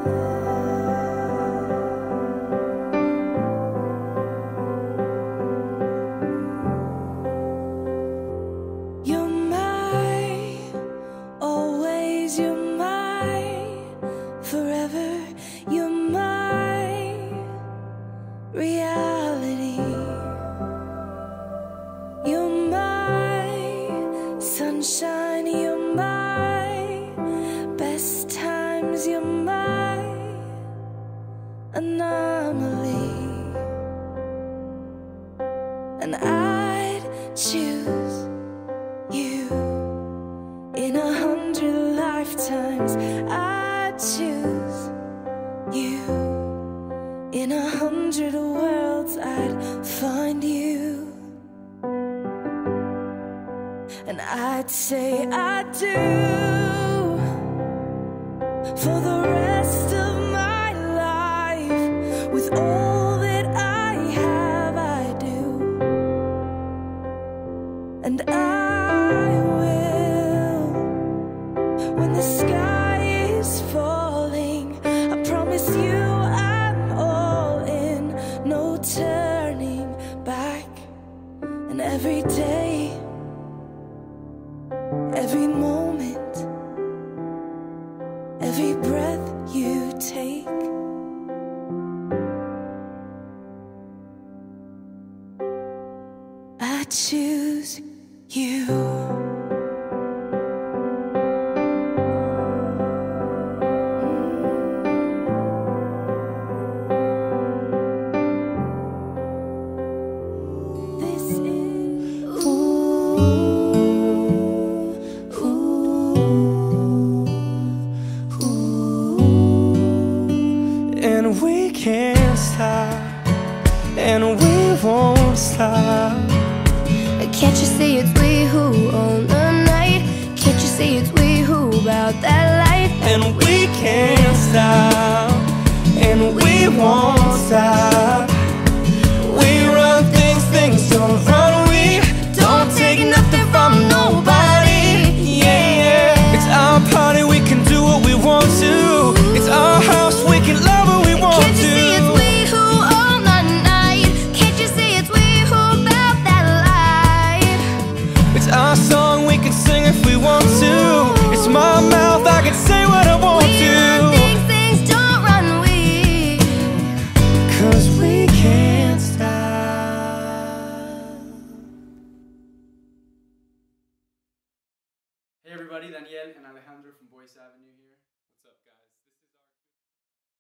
You're my, always you're my, forever you're my reality. You're my sunshine, you're my best times, you're my anomaly. And I'd choose you in 100 lifetimes. I'd choose you in 100 worlds. I'd find you, and I'd say I do for the rest of my life. With all that I have, I do, and I will when the sky is falling. I promise you I'm all in, no turning back. And every day, every moment, every breath you take, I choose you. And we can't stop, and we won't stop. Can't you see it's we who own the night? Can't you see it's we who about that life? And we can't stop, and we won't stop. We run things, things don't run. We don't take nothing from nobody. Yeah, yeah. It's our party, we can do what we want to. It's our house, we can love what we want to. Can't you see it's we who own the night? Can't you see it's we who about that life? It's our song, we can sing if we want to. It's my mouth, I can say what I want We run to. things, things don't run we. 'Cause we can't stop. Hey everybody, Daniel and Alejandro from Boyce Avenue here.